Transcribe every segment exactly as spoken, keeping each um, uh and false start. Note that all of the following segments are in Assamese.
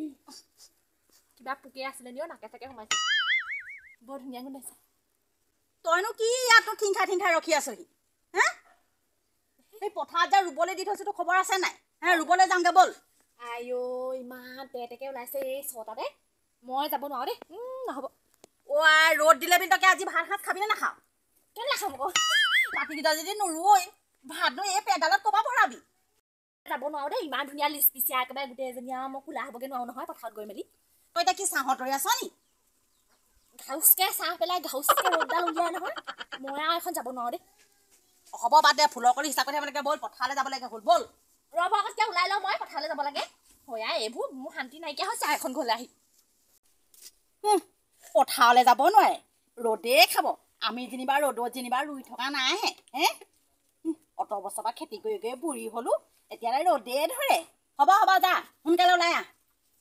কিবা পুকে আছিলে নিও নাকে চাকে সোমাইছে বৰ ধুনীয়া গুন্ধাইছে তইনো কি ইয়াত ঠিংখাই ঠিংখাই ৰখি আছহি হে এই পথাৰত যে ৰুবলৈ দি থৈছো তো খবৰ আছে নাই হে ৰুবলৈ যামগে বল আইও ইমান পেটেকে ওলাইছে এই ছটাতে মই যাব নোৱাৰো দেই নহ'ব অ আই ৰ'দ দিলে বিন্দকে আজি ভাত সাজ খাবি নে নাখাওঁ কেলে নাখাম আকৌ মাটিকেইটা যদি নোৰুই ভাতনো এই পেডালত ক'বা ভৰাবি যাব নোৱাৰো দেই ইমান ধুনীয়া লিষ্ট পিছে একেবাৰে গোটেই এজনীয়া মই খোলা হ'বগে নোৱাৰো নহয় পথাৰত গৈ মেলি তই এতিয়া কি চাহত ৰৈ আছ নি ঘাউচকে চাহ পেলাই ঘাউচকে ৰ'দডাল উলিয়াই নহয় মই আৰু এখন যাব নোৱাৰো দেই হ'ব বাদ দে ফুলৰ কলি হিচাপ কৰি থাকিব বল পথাৰলৈ যাব লাগে হ'ল বল ৰ'ব আগতকে ওলাই লওঁ মই পথাৰলৈ যাব লাগে হয়া এইবোৰ মোৰ শান্তি নাইকিয়া হৈছে এখন ঘৰলৈ আহি পথাৰলৈ যাব নোৱাৰে ৰ'দেই খাব আমি যেনিবা ৰ'দত যেনিবা ৰুই থকা নাইহে হে অত বছৰ পৰা খেতি কৰি কৰি বুঢ়ী হলো এতিয়ালৈ ৰ'দে ধৰে হ'ব হ'ব যা সোনকালে ওলাই আহ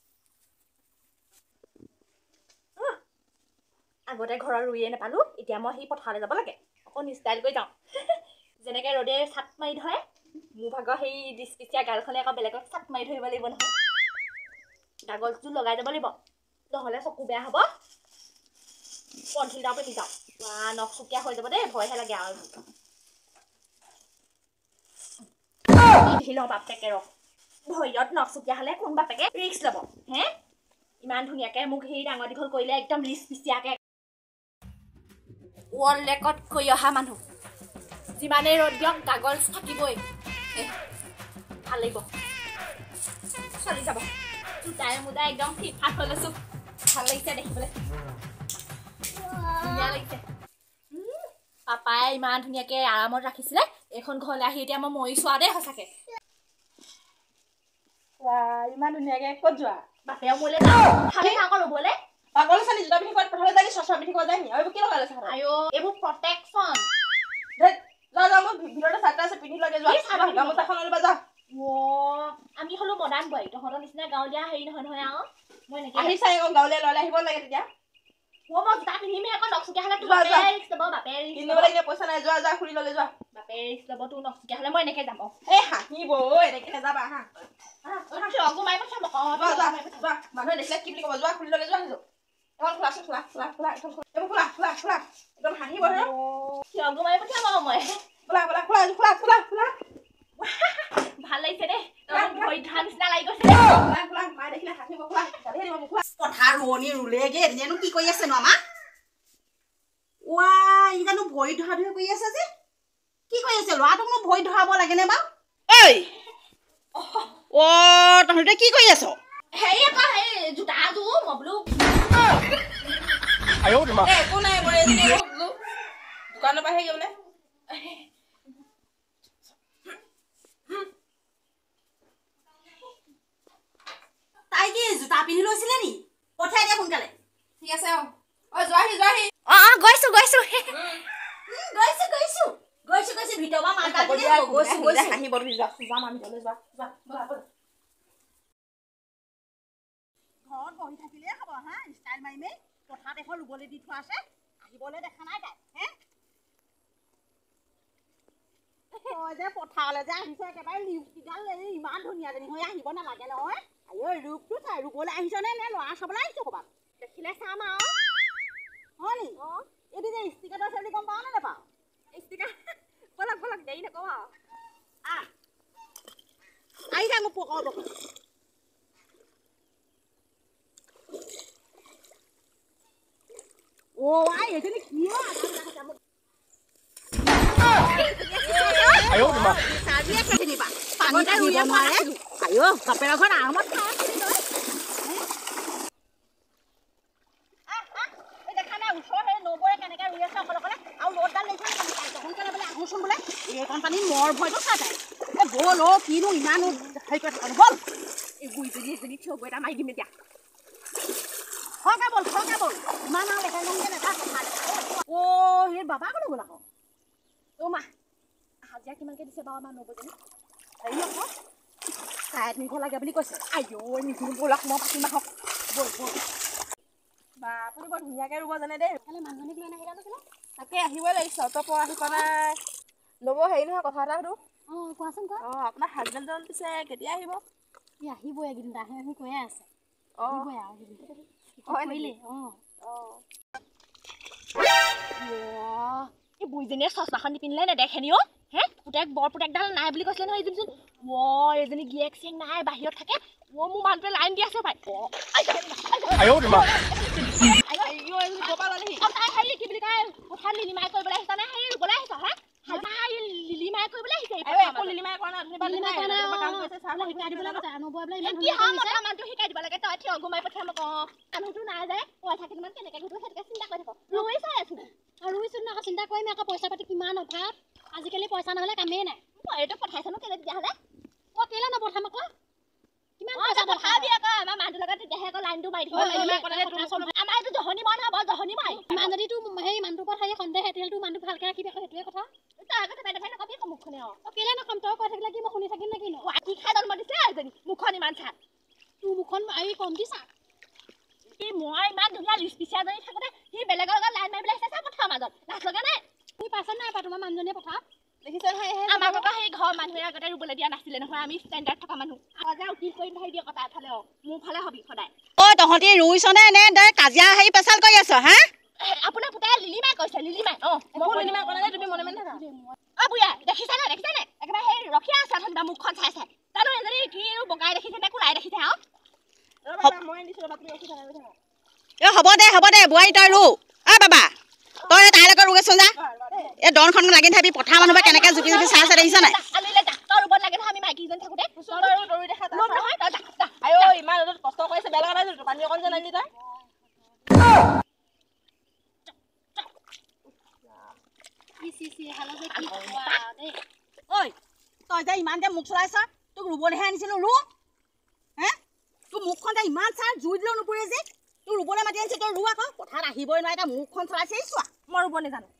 আগতে ঘৰৰ ৰুইয়ে নাপালো এতিয়া মই সেই পথাৰলৈ যাব লাগে অকণ ষ্টাইল কৰি যাওঁ যেনেকৈ ৰ'দে চাট মাৰি ধৰে মোৰ ভাগৰ সেই ডিচপিচীয়া গালখনে আকৌ বেলেগক চাট মাৰি ধৰিব লাগিব নহয় কাগজটো লগাই যাব লাগিব নহ'লে চকু বেয়া হ'ব কণ্ঠিলটা পিন্ধি যাওঁ বা নখচুকীয়া হৈ যাব দেই ভয়হে লাগে আৰু পিন্ধি লওঁ বাপেকে ৰখ ভৰিত নখচুকীয়া হ'লে কোন বাপেকে ৰিক্স ল'ব হে ইমান ধুনীয়াকৈ মোক সেই ডাঙৰ দীঘল কৰিলে একদম লিচ পিচিয়াকৈ ৱৰ্ল্ড ৰেকৰ্ড কৰি অহা মানুহ যিমানেই ৰ'দ দিয়ক কাগজ থাকিবই ভাল লাগিব চলি যাব জোতাই মোদাই একদম ফিট ফাট হৈ লৈছোঁ ভাল লাগিছে দেখিবলৈ ধুনীয়া লাগিছে পাপাই ইমান ধুনীয়াকৈ আৰামত ৰাখিছিলে এইখন ঘৰলৈ আহি এতিয়া মই মৰি চোৱা দেই সঁচাকৈ ইমান ধুনীয়াকৈ ক'ত যোৱা বাপেও মোলৈ যাওঁ খালি আকৌ ৰ'বলৈ পাগল চালি জোতা পিন্ধি ক'ত পথাৰলৈ যাই চশমা পিন্ধি ক'ত যায় নি আৰু এইবোৰ কি লগাই লৈছে আইও এইবোৰ প্ৰটেকশ্যন যা যা মোৰ ভিতৰতে চাৰ্ট আছে পিন্ধি লাগে যোৱা গামোচাখন লৈ যা আমি হ'লো মডাৰ্ণ বোৱাৰী তহঁতৰ নিচিনা গাঁৱলীয়া হেৰি নহয় নহয় আৰু মই এনেকৈ আহি চাই আকৌ গাঁৱলীয়া ল'ৰালে আহিব লাগে তেতিয়া মই মই জোতা পিন্ধিমেই আকৌ নখচুকীয়া হ'লে তোৰ বাপে ৰিক্স ল'ব বাপে ৰিক্স ল'ব কিনিবলৈ পইচা নাই যোৱা যা খুলি ল'লে যোৱা বাপে ৰিক্স ল'ব তোৰ নখচুকীয়া হ'লে মই এনেকৈ যাম এই হাঁহিব এনেকৈ নাযাবা হা আগো মাৰি পঠাম আকৌ যোৱা মানুহে দেখিলে কি বুলি ক'ব যোৱা খুলি ল'লে যোৱা সেইটো এখন খোলাচোন খোলা খোলা খোলা এইখন এইবোৰ খোলা খোলা খোলা একদম হাঁহিব ন আগো মাৰি পঠিয়াম আকৌ মই খোলা খোলা খোলা খোলা খোলা খোলা ভাল লাগিছে দেই ভৰিত ধৰা নিচিনা লাগি গৈছে পথাৰ ৰোৱনী ৰুলেগে এতিয়ানো কি কৰি আছে নো আমাৰ ৱা ই জানো ভৰিত ধৰা ধৰি কৰি আছে যে কি কৰি আছে ল'ৰাটোকনো ভৰিত ধৰাব লাগেনে বাৰু ঐ অ তহঁতে কি কৰি আছ হেৰি আকৌ সেই জোতাযোৰ মই বোলো একো নাই মই দোকানৰ পৰা আহি বোলে তাই কি জোতা পিন্ধি লৈছিলে নি পঠাই দিয়া সোনকালে ঠিক আছে অ অ যোৱাহি যোৱাহি অ অ গৈছো গৈছো গৈছো গৈছো গৈছো গৈছো ভিতৰ পৰা মাত গালি দিয়ে গৈছো গৈছো হাঁহিব তুমি যোৱা যাম আমি যাবলৈ যোৱা যোৱা ঘৰত বহি থাকিলে হ'ব হা ষ্টাইল মাৰি মাৰি পথাৰত এখন ৰুবলৈ দি থোৱা আছে আহিবলৈ দেখা নাই তাই হে তই যে পথাৰলৈ যে আহিছ একেবাৰে লিপষ্টিকডাল ইমান ধুনীয়াজনী হৈ আহিব নালাগে নহয় আইঅ ৰূপটো চাই ৰুবলৈ আহিছ নে নে ল'ৰা চাবলৈ আহিছ ক'ৰবাত দেখিলে চাম আৰু হয় নি অঁ এইটো যে ষ্টিকাৰটো আছে বুলি গম পাৱ নে নাপাৱ ষ্টিকাৰ বলক বলক দেৰি নকওঁ আৰু আহ আহি যা মোক পকাব অ আই এইজনী কি হয় আইঅ মা কাজি আছে যেনিবা পানীতে ৰুই নোৱাৰে আইঅ বাপেৰ ঘৰত আৰামত খাই আছিলি তই এই দেখা নাই ওচৰ সেই নবৌৰে কেনেকৈ ৰুই আছে অকলে অকলে আৰু ৰ'দডাল দেখিছে সোনকালে বোলে আহোচোন বোলে এইকণ পানী মৰ ভয়টো খাই যায় এই ব'ল অ' কিনো ইমান হেৰি কৰি থকা ব'ল এই বুঢ়ীজনী এজনী থিয় গৈ এটা মাৰি দিম এতিয়া খৰকে ব'ল খৰকে ব'ল ইমান আৰু লেখাই লওঁগৈ নেতা কথা অ' সেই বাবা ক'লৈ গ'ল আকৌ অ' মা হাজিৰা কিমানকৈ দিছে বাৰু আমাৰ নবৌজনী হেৰি আকৌ চাৰে তিনিশ লাগে বুলি কৈছে আইঅ নিদিওঁ ব'লক মই পাতিম আহক ব'ল ব'ল বা আপুনি বৰ ধুনীয়াকৈ ৰুব জানে দেই খালি মানুহজনীক লৈ নাহিলা নাছিলে তাকে আহিবই লাগিছে অত পৰা আহি পোৱা নাই ল'ব হেৰি নহয় কথা এটা সুধো অঁ কোৱাচোন কোৱা অঁ আপোনাৰ হাজবেণ্ডজন পিছে কেতিয়া আহিব সি আহিবই এইকেইদিন আহি আহি কৈয়ে আছে দিবই আৰু কৰিলে অঁ অঁ এই বুঢ়ীজনীয়ে চচমাখন নিপিন্ধিলে নেদেখেনি অ' হে পুতেক বৰ পুতেকডাল নাই বুলি কৈছিলে নহয় এইজনীচোন অ' এইজনী গিয়েক চিয়েক নাই বাহিৰত থাকে অ' মোৰ মানুহটোৱে লাইন দি আছে পাই তাই হেৰি কি বুলি কয় পথাৰত লিলিমাই কৰিবলৈ আহিছা নে হেৰি ৰুবলৈ আহিছা হা লিলিমাই কৰিবলৈ আহিছে লিলিমাই কৰা মানুহটো শিকাই দিব লাগে তই থিয় ঘুমাই পঠিয়াম আকৌ মানুহটো নাই যায় পইচা কেইটামান কেনেকে ঘটো সেইটোকে চিন্তা কৰি থাকো ৰুই চাই আছো ৰুইছো ন আকৌ চিন্তা কৰিম আকৌ পইচা পাতি কিমান অভাৱ আজিকালি পইচা নহ'লে কামেই নাই মই এইটো পঠাইছানো কেলে তেতিয়াহ'লে অ' কেলে নপঠাম আকৌ কিমান পইচা পঠাবি আকৌ আমাৰ মানুহটোৰ লগত তেতিয়াহে আকৌ লাইনটো মাৰি দিব আমাৰ এইটো জহনি মই নহয় বৰ জহনি মই ইমান যদি তোৰ সেই মানুহটোৰ ওপৰত হেৰি সন্দেহ তেতিয়াহ'লে তোৰ মানুহটো ভালকে ৰাখিবি আকৌ সেইটোৱে কথা তই আগতে বেলেগ বেলেগ নকবি আকৌ মুখখনে আৰু অ' কেলে নকম তই কৈ থাকিলে কি মই শুনি থাকিম নে কিনো কি খাই জন্ম দিছে এজনী মুখখন ইমান চা তোৰ মুখখন এই কমটি চা সি মই ইমান ধুনীয়া লিচপিচিয়া এজনী থাকোঁতে সি বেলেগৰ লগত লাইন মাৰিবলৈ আহিছে চা পথাৰৰ মাজত লাজ লগা নাই তুমি পাইছা নাই পাই তোমাৰ মানুহজনীয়ে পঠা দেখিছ নহয় আমাক আকৌ সেই ঘৰৰ মানুহে আগতে ৰুবলৈ দিয়া নাছিলে নহয় আমি ষ্টেণ্ডাৰ্ড থকা মানুহ সজাই উঠি কৰি নাথাকি দিয়ক তাৰ ফালে অ' মোৰ ফালে হবি সদায় অ' তহঁতি ৰুইছনে নে তই কাজিয়া হেৰি পেচাল কৰি আছ হা আপোনাৰ পুতাই লিলিমাই কৈছে লিলিমাই অ' মই লিলিমাই ক'লে তুমি মনে মনে থাকা অ' বুঢ়া দেখিছানে দেখিছানে একেবাৰে সেই ৰখিয়া আছে ধৰিবা মুখখন চাই চাই জানো এজনী কি বগাই দেখিছে নে কোলাই দেখিছে আৰু মই দিছোঁ ৰ'বা তুমি ৰখি থাকা ৰখি থাকা এ হ'ব দে হ'ব দে বোৱাৰী তই ৰু অ বাবা তই তাইৰ লগত ৰুগেচোন যা এই দনখন লাগি থাকি পথাৰ মানুহবোৰে কেনেকে জুপি জুপি চাই চাই দেখিছ নাই তই ৰুবত লাগে নহয় আমি মাইকীজন থাকোঁতে ইমান কষ্ট কৰিছে বেলেগ নাই পানী অকণ যে নানি তই ঐ তই যে ইমান যে মুখ চলাইছ তোক ৰুবলৈহে আনিছিলো ৰু হে তোৰ মুখখন যে ইমান চাই জুই দিলেও নুপুৰে যে তোৰ ৰুবলৈ মাতি আনিছে তই ৰু আকৌ পথাৰত আহিবই নোৱাৰে এতিয়া মুখখন চলাইছে চোৱা মই ৰুব নেজানো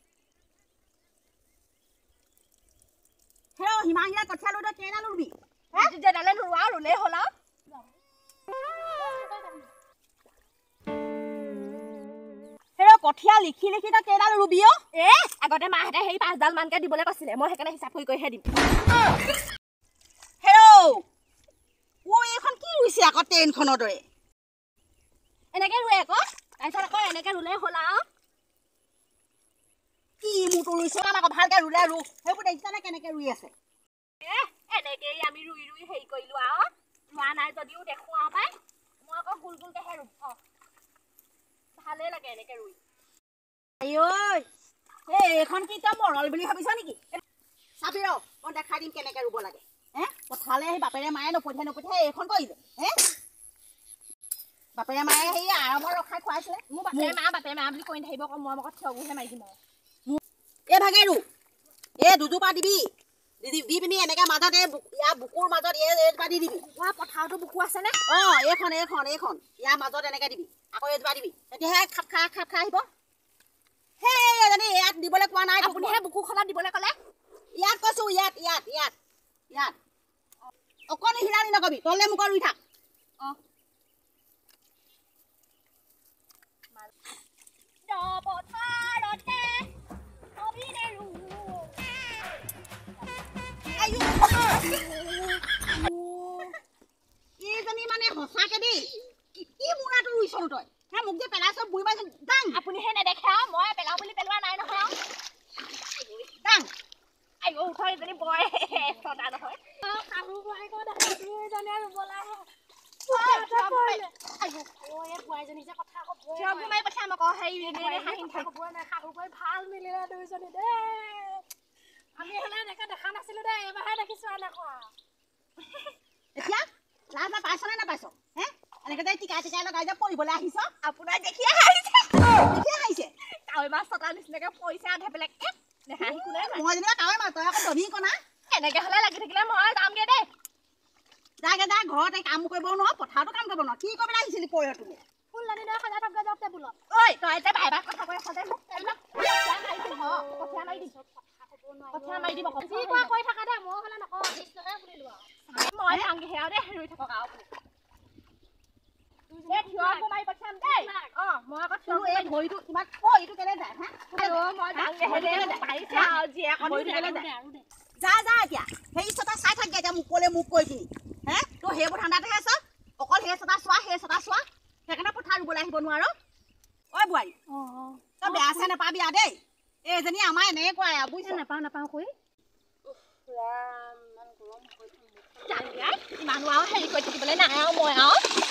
সেই হিমাহিয়া কঠীয়া লৈ তই কেইডাল ৰুবি যেডালে ৰুৱা ৰুলেই হ'ল আৰু সেই কঠীয়া লিখি লিখি তই কেইডাল ৰুবি অ এ আগতে মাহঁতে সেই পাঁচডাল মানকে দিবলৈ কৈছিলে মই সেইকাৰণে হিচাপ কৰি কৰিহে দিম হেৰৌ ঐ এইখন কি ৰুইছে আকৌ ট্ৰেইনখনৰ দৰে এনেকে ৰুৱে আকৌ তাৰপিছত আকৌ এনেকে ৰুলেই হ'ল আৰু কি মোৰটো ৰুইছ আকৌ ভালকে ৰুলে ৰু সেইবোৰ দেখিছানে কেনেকে ৰুই আছে এ এনেকেই আমি ৰুই ৰুই হেৰি কৰিলো আৰু ৰোৱা নাই যদিও দেখো আৰু পাই মই আকৌ গোল গোলকেহে ৰুম অ ভালেই লাগে এনেকে ৰুই আই ঐ এই এইখন কি তই মৰল বুলি ভাবিছ নেকি চাবি ৰ মই দেখাই দিম কেনেকে ৰুব লাগে হে পথাৰলৈ সেই বাপেৰে মায়ে নপঠিয়াই নপঠিয়াই এইখন কৰিলে হে বাপেৰে মায়ে সেই আৰম্ভ ৰখাই খুৱাইছিলে মোৰ বাপেৰে মা বাপেৰে মা বুলি কৈ নাথাকিব আকৌ মই আকৌ থিয়গুহে মাৰি দিম আৰু এই ভাগে ৰু এই দুজোপা দিবি দি দি পিনি এনেকে মাজত এই ইয়াৰ বুকুৰ মাজত এই এইজোপা দি দিবি ওৱা পথাৰতো বুকু আছেনে অঁ এইখন এইখন এইখন ইয়াৰ মাজত এনেকে দিবি আকৌ এইজোপা দিবি তেতিয়াহে খাপ খাই খাপ খাই আহিব সেই এজনী ইয়াত দিবলৈ কোৱা নাই আপুনিহে বুকুখনত দিবলৈ ক'লে ইয়াত কৈছো ইয়াত ইয়াত ইয়াত ইয়াত অকণি হিলানি নকবি তলে মোক ৰুই থাক অঁ পথাৰতে এইজনী মানে সঁচাকে দেই কি মুৰাটো ৰুইছ তই হা মোক যে পেলাইছ বুঢ়ী মাছ দাং আপুনিহে নেদেখে আৰু মই পেলাওঁ বুলি পেলোৱা নাই নহয় আৰু দাং আইও উঠা এজনী বৰ চদা নহয় শাহু বোৱাৰীকো দেখা দুয়োজনে ৰুব লাগে বোৱাৰীজনী যে কথা ক'বই মাৰি পঠিয়াম আকৌ হেৰি শাহু বোৱাৰী ভাল মিলিলে দুয়োজনী দেই আমি হ'লে এনেকে দেখা নাছিলো দেই এবাৰহে দেখিছো এনেকুৱা এতিয়া লাজ নাপাইছ নে নাপাইছ হে এনেকে যে টিকাই টিকাই লগাই যে পঢ়িবলৈ আহিছ আপোনাক দেখিয়ে হাঁহিছে দেখিয়ে হাঁহিছে কাৱৈ মাছ চটাৰ নিচিনাকে পইচা আধা বেলেগ নেহাঁহি কোনে মই যেনিবা কাৱৈ মাছ তই আকৌ ধনী কনা এনেকে হ'লে লাগি থাকিলে মই যামগে দেই যাগে যা ঘৰত এই কাম কৰিব নোৱাৰ পথাৰতো কাম কৰিব নোৱাৰ কি কৰিবলৈ আহিছিলি পৰিয় তুমি ফুলদানি দৰে সজাই থকা যাওক টেবুলত ঐ তই যে ভাই ভাই কথা কৈ সদায় মোক কঠীয়া মাৰি দিম কঠীয়া মাৰি দিম যি কোৱা কৈ থাকা দে মই হ'লে নকওঁ নিশ্চয় বুলিলো আৰু মই যাওঁগে সেয়া দেই ৰুই থাকক আৰু মাৰি পঠিয়াম দেই অ মই আকৌ তোৰ এই ভৰিটো কিমান অ এইটো কেলে যায় হা মই যাওঁগে পাৰিছে আৰু জীয়ে যা যা এতিয়া সেই চটা চাই থাকগে এতিয়া মুখলে মুখ কৰি পিনি হে তোৰ সেইবোৰ ঠাণ্ডাতেহে আছ অকল সেই চটা চোৱা সেই চটা চোৱা সেইকাৰণে পথাৰ ৰুবলৈ আহিব নোৱাৰ ঐ বোৱাৰী তই বেয়া চেয়া নাপাবি আৰু দেই এইজনী আমাৰ এনেকুৱাই আৰু বুজিছ নাপাওঁ নাপাওঁ কৈ ইমানো আৰু হেৰি কৰি থাকিবলৈ নাই আৰু মই আৰু